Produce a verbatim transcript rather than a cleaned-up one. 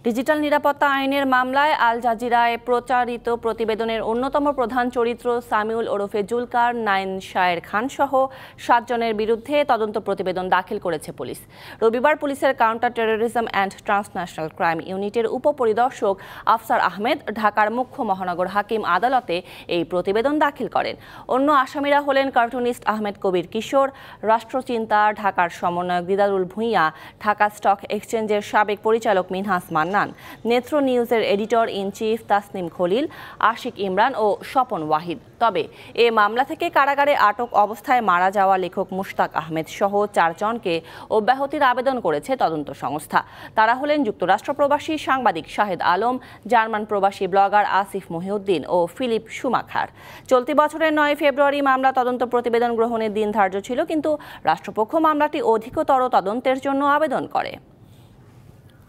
Digital নিরাপত্তা আইনের মামলায় আল জাজিরায় প্রচারিত প্রতিবেদনের অন্যতম প্রধান চরিত্র সামিউল ওরফে জুলকার নাইন শায়ের খান সহ সাতজনের বিরুদ্ধে তদন্ত প্রতিবেদন দাখিল করেছে পুলিশ। রবিবার পুলিশের counter terrorism and transnational crime ইউনিটের উপপরিদর্শক আফসার আহমেদ ঢাকার মুখ্য মহানগর হাকিম আদালতে এই প্রতিবেদন দাখিল করেন। অন্য আসামিরা হলেন কার্টুনিস্ট আহমেদ কবির কিশোর, রাষ্ট্রচিন্তা ঢাকার সমন্বয়ক দিদারুল ভূঁইয়া, ঢাকা স্টক এক্সচেঞ্জের সাবেক পরিচালক মিনহাস মান্নান, নেত্র নিউজের editor in chief Tasneem Khalil, Ashik Imran ও স্বপন ওয়াহিদ। তবে এ মামলা থেকে কারাগারে আটক অবস্থায় মারা যাওয়া লেখক মুশতাক আহমেদ সহ চারজনকে অব্যাহতির আবেদন করেছে তদন্ত সংস্থা। তারা হলেন যুক্তরাষ্ট্র প্রবাসী সাংবাদিক শাহেদ আলম, জার্মান প্রবাসী ব্লগার আসিফ মহিউদ্দিন ও ফিলিপ শুমাখার। চলতি বছরের নয় ফেব্রুয়ারি মামলা তদন্ত প্রতিবেদন গ্রহণের দিন ধার্য ছিল, কিন্তু রাষ্ট্রপক্ষ মামলাটি অধিকতর তদন্তের জন্য আবেদন করে।